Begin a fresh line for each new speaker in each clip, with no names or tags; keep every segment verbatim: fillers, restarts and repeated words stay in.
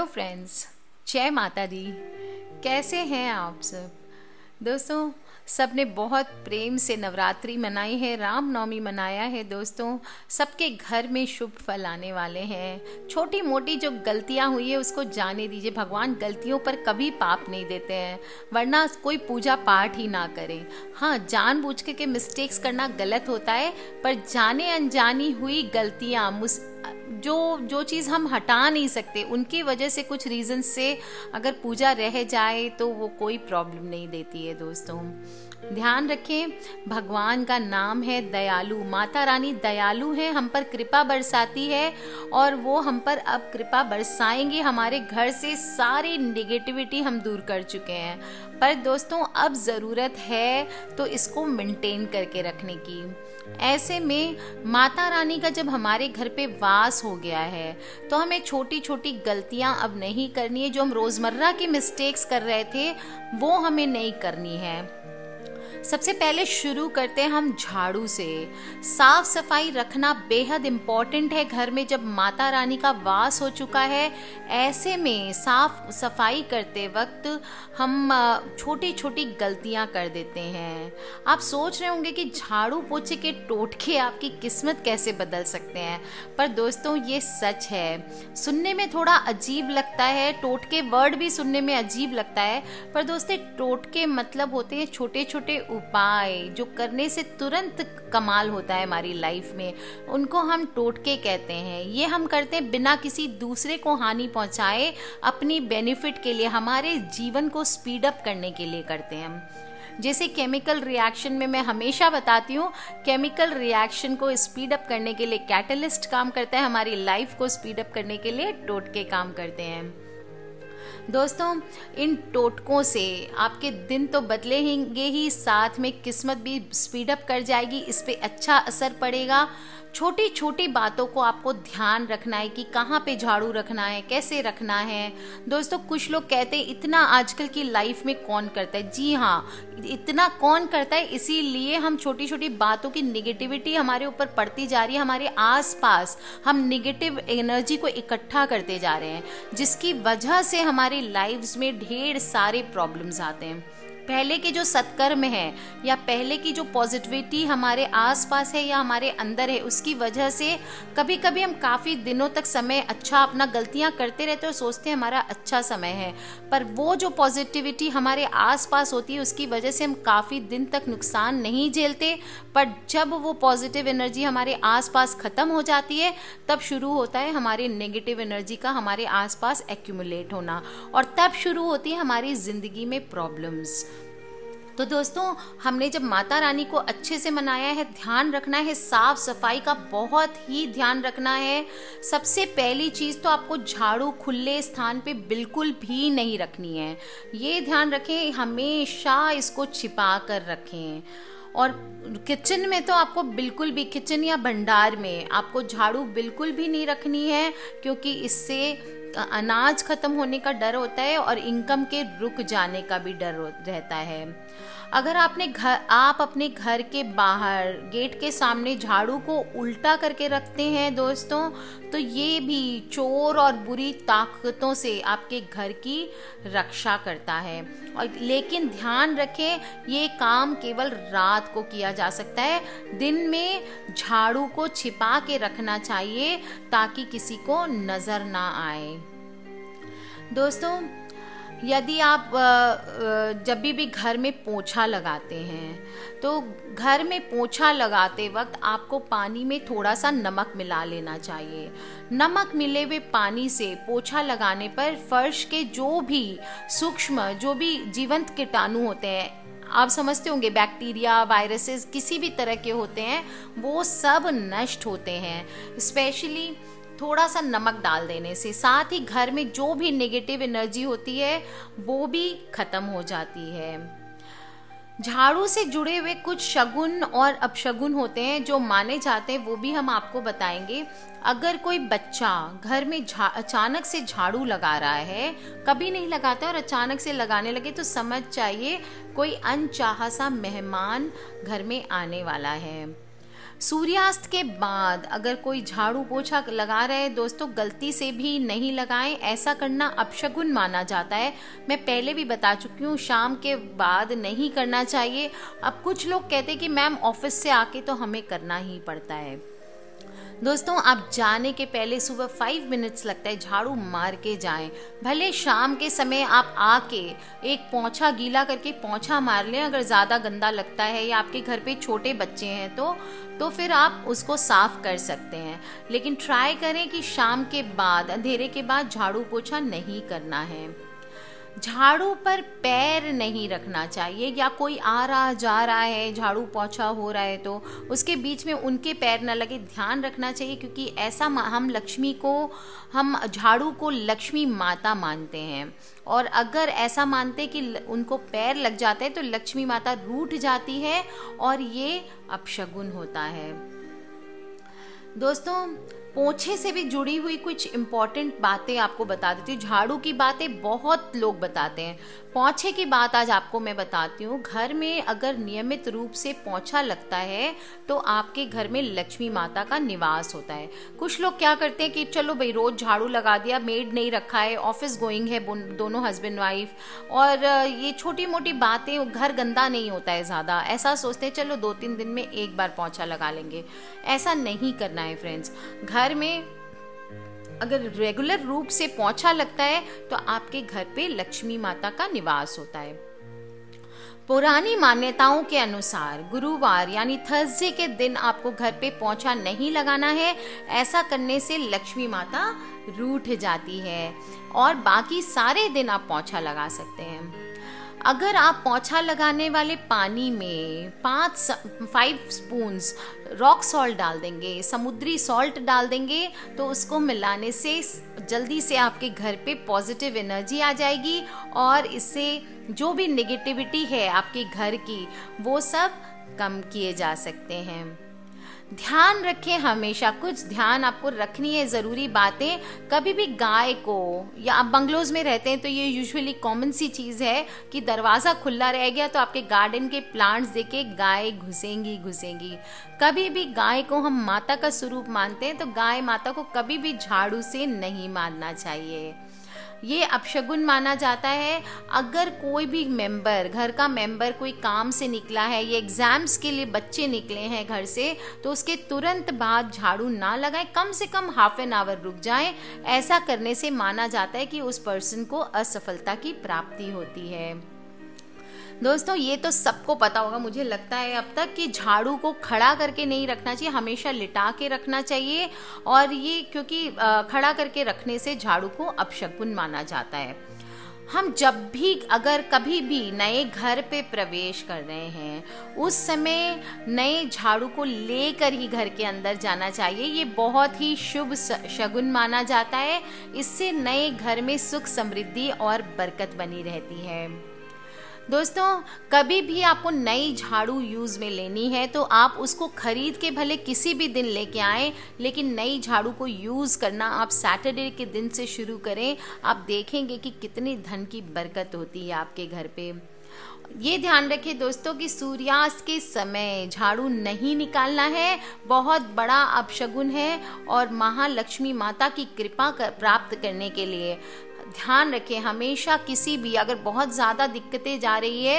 Friends, जय माता दी। कैसे हैं आप सब दोस्तों? सबने बहुत प्रेम से नवरात्रि मनाई है, रामनवमी मनाया है दोस्तों। सबके घर में शुभ फल आने वाले हैं। छोटी मोटी जो गलतियां हुई है उसको जाने दीजिए। भगवान गलतियों पर कभी पाप नहीं देते हैं, वरना कोई पूजा पाठ ही ना करे। हाँ, जानबूझ के के मिस्टेक्स करना गलत होता है, पर जाने अनजानी हुई गलतियां जो जो चीज़ हम हटा नहीं सकते, उनकी वजह से कुछ रीज़न से अगर पूजा रह जाए तो वो कोई प्रॉब्लम नहीं देती है दोस्तों। ध्यान रखें, भगवान का नाम है दयालु। माता रानी दयालु है, हम पर कृपा बरसाती है और वो हम पर अब कृपा बरसाएंगे। हमारे घर से सारी नेगेटिविटी हम दूर कर चुके हैं, पर दोस्तों अब ज़रूरत है तो इसको मेंटेन करके रखने की। ऐसे में माता रानी का जब हमारे घर पे वास हो गया है तो हमें छोटी छोटी गलतियां अब नहीं करनी है। जो हम रोज़मर्रा की मिस्टेक्स कर रहे थे वो हमें नहीं करनी है। सबसे पहले शुरू करते हैं हम झाड़ू से। साफ सफाई रखना बेहद इम्पॉर्टेंट है घर में। जब माता रानी का वास हो चुका है, ऐसे में साफ सफाई करते वक्त हम छोटी छोटी गलतियां कर देते हैं। आप सोच रहे होंगे कि झाड़ू पोछे के टोटके आपकी किस्मत कैसे बदल सकते हैं, पर दोस्तों ये सच है। सुनने में थोड़ा अजीब लगता है, टोटके वर्ड भी सुनने में अजीब लगता है, पर दोस्तों टोटके मतलब होते हैं छोटे छोटे उपाय जो करने से तुरंत कमाल होता है हमारी लाइफ में, उनको हम टोटके कहते हैं। ये हम करते हैं बिना किसी दूसरे को हानि पहुंचाए, अपनी बेनिफिट के लिए, हमारे जीवन को स्पीड अप करने के लिए करते हैं हम। जैसे केमिकल रिएक्शन में मैं हमेशा बताती हूँ, केमिकल रिएक्शन को स्पीड अप करने के लिए कैटलिस्ट काम करता है, हमारी लाइफ को स्पीड अप करने के लिए टोटके काम करते हैं। दोस्तों इन टोटकों से आपके दिन तो बदलेंगे ही, साथ में किस्मत भी स्पीड अप कर जाएगी, इस पे अच्छा असर पड़ेगा। छोटी छोटी बातों को आपको ध्यान रखना है कि कहाँ पे झाड़ू रखना है, कैसे रखना है। दोस्तों कुछ लोग कहते हैं इतना आजकल की लाइफ में कौन करता है। जी हाँ, इतना कौन करता है, इसीलिए हम छोटी छोटी बातों की निगेटिविटी हमारे ऊपर पड़ती जा रही है। हमारे आसपास हम निगेटिव एनर्जी को इकट्ठा करते जा रहे हैं, जिसकी वजह से हमारी लाइफ्स में ढेर सारे प्रॉब्लम्स आते हैं। पहले के जो सत्कर्म है या पहले की जो पॉजिटिविटी हमारे आसपास है या हमारे अंदर है, उसकी वजह से कभी कभी हम काफ़ी दिनों तक समय अच्छा अपना गलतियां करते रहते हैं और सोचते हैं हमारा अच्छा समय है, पर वो जो पॉजिटिविटी हमारे आसपास होती है उसकी वजह से हम काफ़ी दिन तक नुकसान नहीं झेलते। पर जब वो पॉजिटिव एनर्जी हमारे आसपास ख़त्म हो जाती है, तब शुरू होता है हमारे नेगेटिव एनर्जी का हमारे आसपास एक्यूमुलेट होना, और तब शुरू होती है हमारी ज़िंदगी में प्रॉब्लम्स। तो दोस्तों हमने जब माता रानी को अच्छे से मनाया है, ध्यान रखना है साफ सफाई का, बहुत ही ध्यान रखना है। सबसे पहली चीज़ तो आपको झाड़ू खुले स्थान पे बिल्कुल भी नहीं रखनी है। ये ध्यान रखें, हमेशा इसको छिपा कर रखें। और किचन में तो आपको बिल्कुल भी, किचन या भंडार में आपको झाड़ू बिल्कुल भी नहीं रखनी है, क्योंकि इससे अनाज खत्म होने का डर होता है और इनकम के रुक जाने का भी डर रहता है। अगर आपने घर आप अपने घर के बाहर गेट के सामने झाड़ू को उल्टा करके रखते हैं दोस्तों, तो ये भी चोर और बुरी ताकतों से आपके घर की रक्षा करता है। और लेकिन ध्यान रखें, ये काम केवल रात को किया जा सकता है। दिन में झाड़ू को छिपा के रखना चाहिए ताकि किसी को नजर ना आए। दोस्तों यदि आप जब भी भी घर में पोछा लगाते हैं तो घर में पोछा लगाते वक्त आपको पानी में थोड़ा सा नमक मिला लेना चाहिए। नमक मिले हुए पानी से पोछा लगाने पर फर्श के जो भी सूक्ष्म, जो भी जीवंत कीटाणु होते हैं, आप समझते होंगे बैक्टीरिया, वायरसेस, किसी भी तरह के होते हैं, वो सब नष्ट होते हैं, स्पेशली थोड़ा सा नमक डाल देने से। साथ ही घर में जो भी नेगेटिव एनर्जी होती है वो भी खत्म हो जाती है। झाड़ू से जुड़े हुए कुछ शगुन और अपशगुन होते हैं जो माने जाते हैं, वो भी हम आपको बताएंगे। अगर कोई बच्चा घर में अचानक से झाड़ू लगा रहा है, कभी नहीं लगाता और अचानक से लगाने लगे, तो समझ चाहिए कोई अनचाहा सा मेहमान घर में आने वाला है। सूर्यास्त के बाद अगर कोई झाड़ू पोछा लगा रहे हैं दोस्तों, गलती से भी नहीं लगाएं, ऐसा करना अपशगुन माना जाता है। मैं पहले भी बता चुकी हूँ, शाम के बाद नहीं करना चाहिए। अब कुछ लोग कहते हैं कि मैम ऑफिस से आके तो हमें करना ही पड़ता है। दोस्तों, आप जाने के पहले सुबह फाइव मिनट्स लगता है, झाड़ू मार के जाएं। भले शाम के समय आप आके एक पोंछा गीला करके पोंछा मार लें, अगर ज़्यादा गंदा लगता है या आपके घर पे छोटे बच्चे हैं तो तो फिर आप उसको साफ कर सकते हैं। लेकिन ट्राई करें कि शाम के बाद, अंधेरे के बाद झाड़ू पोछा नहीं करना है। झाड़ू पर पैर नहीं रखना चाहिए, या कोई आ रहा जा रहा है, झाड़ू पोछा हो रहा है तो उसके बीच में उनके पैर न लगे, ध्यान रखना चाहिए। क्योंकि ऐसा हम लक्ष्मी को, हम झाड़ू को लक्ष्मी माता मानते हैं, और अगर ऐसा मानते हैं कि उनको पैर लग जाते हैं तो लक्ष्मी माता रूठ जाती है और ये अपशगुन होता है। दोस्तों, पोछे से भी जुड़ी हुई कुछ इम्पॉर्टेंट बातें आपको बता देती हूँ। झाड़ू की बातें बहुत लोग बताते हैं, पोछे की बात आज आपको मैं बताती हूँ। घर में अगर नियमित रूप से पोछा लगता है तो आपके घर में लक्ष्मी माता का निवास होता है। कुछ लोग क्या करते हैं कि चलो भाई रोज झाड़ू लगा दिया, मेड नहीं रखा है, ऑफिस गोइंग है दोनों हस्बैंड वाइफ, और ये छोटी मोटी बातें, घर गंदा नहीं होता है ज़्यादा, ऐसा सोचते हैं चलो दो तीन दिन में एक बार पोछा लगा लेंगे। ऐसा नहीं करना है फ्रेंड्स। घर में अगर रेगुलर रूप से पोंछा लगता है तो आपके घर पे लक्ष्मी माता का निवास होता है। पुरानी मान्यताओं के अनुसार गुरुवार यानी थर्सडे के दिन आपको घर पे पोंछा नहीं लगाना है। ऐसा करने से लक्ष्मी माता रूठ जाती है, और बाकी सारे दिन आप पोंछा लगा सकते हैं। अगर आप पोंछा लगाने वाले पानी में पाँच फाइव स्पून्स रॉक सॉल्ट डाल देंगे, समुद्री सॉल्ट डाल देंगे, तो उसको मिलाने से जल्दी से आपके घर पे पॉजिटिव एनर्जी आ जाएगी, और इससे जो भी नेगेटिविटी है आपके घर की वो सब कम किए जा सकते हैं। ध्यान रखें, हमेशा कुछ ध्यान आपको रखनी है, ज़रूरी बातें। कभी भी गाय को, या आप बंगलोज में रहते हैं तो ये यूजुअली कॉमन सी चीज़ है कि दरवाज़ा खुला रह गया तो आपके गार्डन के प्लांट्स देके गाय घुसेंगी घुसेंगी कभी भी गाय को हम माता का स्वरूप मानते हैं, तो गाय माता को कभी भी झाड़ू से नहीं मारना चाहिए, ये अपशगुन माना जाता है। अगर कोई भी मेंबर, घर का मेंबर कोई काम से निकला है, ये एग्जाम्स के लिए बच्चे निकले हैं घर से, तो उसके तुरंत बाद झाड़ू ना लगाएं, कम से कम हाफ एन आवर रुक जाएं। ऐसा करने से माना जाता है कि उस पर्सन को असफलता की प्राप्ति होती है। दोस्तों, ये तो सबको पता होगा मुझे लगता है अब तक, कि झाड़ू को खड़ा करके नहीं रखना चाहिए, हमेशा लिटा के रखना चाहिए। और ये क्योंकि खड़ा करके रखने से झाड़ू को अपशगुन माना जाता है। हम जब भी, अगर कभी भी नए घर पे प्रवेश कर रहे हैं, उस समय नए झाड़ू को लेकर ही घर के अंदर जाना चाहिए। ये बहुत ही शुभ शगुन माना जाता है। इससे नए घर में सुख समृद्धि और बरकत बनी रहती है। दोस्तों, कभी भी आपको नई झाड़ू यूज़ में लेनी है तो आप उसको खरीद के भले किसी भी दिन लेके आएं, लेकिन नई झाड़ू को यूज़ करना आप सैटरडे के दिन से शुरू करें। आप देखेंगे कि कितनी धन की बरकत होती है आपके घर पे। ये ध्यान रखें दोस्तों कि सूर्यास्त के समय झाड़ू नहीं निकालना है, बहुत बड़ा अपशगुन है, और महालक्ष्मी माता की कृपा कर, प्राप्त करने के लिए ध्यान रखें। हमेशा किसी भी, अगर बहुत ज़्यादा दिक्कतें जा रही है,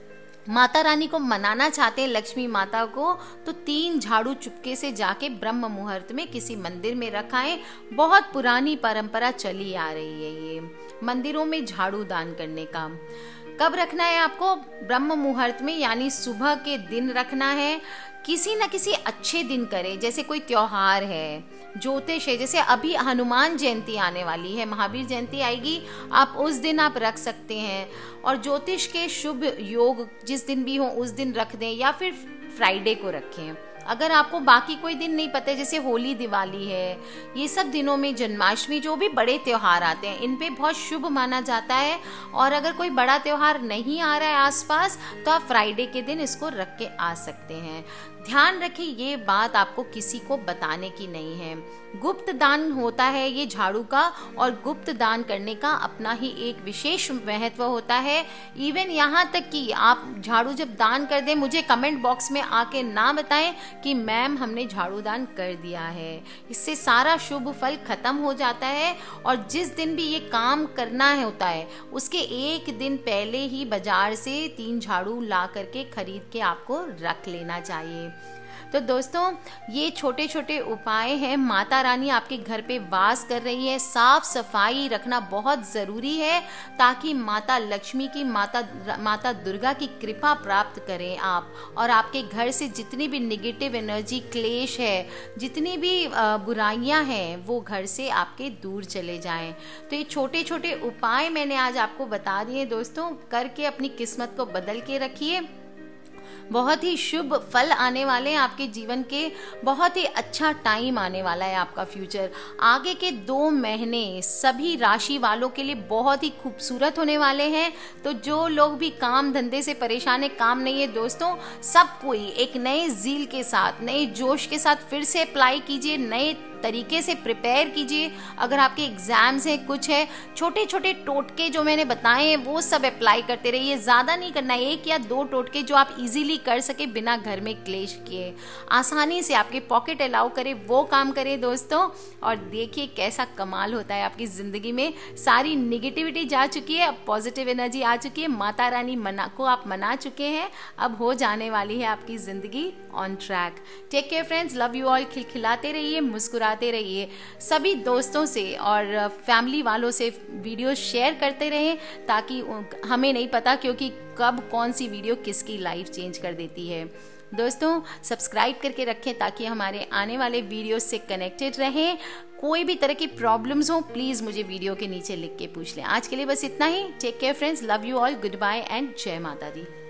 माता रानी को मनाना चाहते हैं लक्ष्मी माता को, तो तीन झाड़ू चुपके से जाके ब्रह्म मुहूर्त में किसी मंदिर में रखाएं। बहुत पुरानी परंपरा चली आ रही है ये मंदिरों में झाड़ू दान करने का। कब रखना है आपको? ब्रह्म मुहूर्त में, यानी सुबह के दिन रखना है। किसी न किसी अच्छे दिन करें, जैसे कोई त्योहार है, ज्योतिष है, जैसे अभी हनुमान जयंती आने वाली है, महावीर जयंती आएगी, आप उस दिन आप रख सकते हैं। और ज्योतिष के शुभ योग जिस दिन भी हो उस दिन रख दें, या फिर फ्राइडे को रखें। अगर आपको बाकी कोई दिन नहीं पता है, जैसे होली, दिवाली है, ये सब दिनों में, जन्माष्टमी, जो भी बड़े त्योहार आते हैं, इन पे बहुत शुभ माना जाता है। और अगर कोई बड़ा त्योहार नहीं आ रहा है आसपास, तो आप फ्राइडे के दिन इसको रख के आ सकते हैं। ध्यान रखें, ये बात आपको किसी को बताने की नहीं है। गुप्त दान होता है ये झाड़ू का, और गुप्त दान करने का अपना ही एक विशेष महत्व होता है। इवन यहाँ तक कि आप झाड़ू जब दान कर दें, मुझे कमेंट बॉक्स में आके ना बताएं कि मैम हमने झाड़ू दान कर दिया है। इससे सारा शुभ फल खत्म हो जाता है, और जिस दिन भी ये काम करना है होता है उसके एक दिन पहले ही बाजार से तीन झाड़ू ला करके खरीद के आपको रख लेना चाहिए। तो दोस्तों, ये छोटे छोटे उपाय हैं। माता रानी आपके घर पे वास कर रही है, साफ सफाई रखना बहुत ज़रूरी है ताकि माता लक्ष्मी की, माता माता दुर्गा की कृपा प्राप्त करें आप, और आपके घर से जितनी भी नेगेटिव एनर्जी, क्लेश है, जितनी भी बुराइयां हैं, वो घर से आपके दूर चले जाएं। तो ये छोटे छोटे उपाय मैंने आज आपको बता दिए दोस्तों, करके अपनी किस्मत को बदल के रखिए। बहुत ही शुभ फल आने वाले हैं आपके जीवन के, बहुत ही अच्छा टाइम आने वाला है आपका फ्यूचर। आगे के दो महीने सभी राशि वालों के लिए बहुत ही खूबसूरत होने वाले हैं। तो जो लोग भी काम धंधे से परेशान है, काम नहीं है दोस्तों, सब कोई एक नए ज़ील के साथ, नए जोश के साथ फिर से अप्लाई कीजिए, नए तरीके से प्रिपेयर कीजिए। अगर आपके एग्जाम्स हैं, कुछ है, छोटे छोटे टोटके जो मैंने बताए हैं वो सब अप्लाई करते रहिए। ज़्यादा नहीं करना, एक या दो टोटके जो आप इजीली कर सके बिना घर में क्लेश किए, आसानी से आपके पॉकेट अलाउ करे वो काम करें दोस्तों। और देखिए कैसा कमाल होता है आपकी ज़िंदगी में। सारी निगेटिविटी जा चुकी है, अब पॉजिटिव एनर्जी आ चुकी है। माता रानी मना को आप मना चुके हैं, अब हो जाने वाली है आपकी ज़िंदगी on track. Take care friends, love you all. खिलखिलाते रहिए, मुस्कुराते रहिए, सभी दोस्तों से और फैमिली वालों से वीडियो शेयर करते रहें, ताकि हमें नहीं पता क्योंकि कब कौन सी वीडियो किसकी लाइफ चेंज कर देती है। दोस्तों, सब्सक्राइब करके रखें ताकि हमारे आने वाले वीडियोस से कनेक्टेड रहें। कोई भी तरह की प्रॉब्लम्स हो प्लीज़ मुझे वीडियो के नीचे लिख के पूछ लें। आज के लिए बस इतना ही। Take care friends, love you all, good bye and जय माता दी।